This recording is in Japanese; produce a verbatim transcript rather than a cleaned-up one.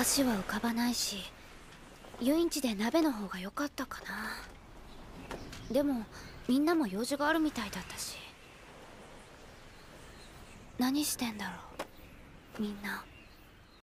箸は浮かばないし、遊園地で鍋の方が良かったかな。でもみんなも用事があるみたいだったし。何してんだろうみんな。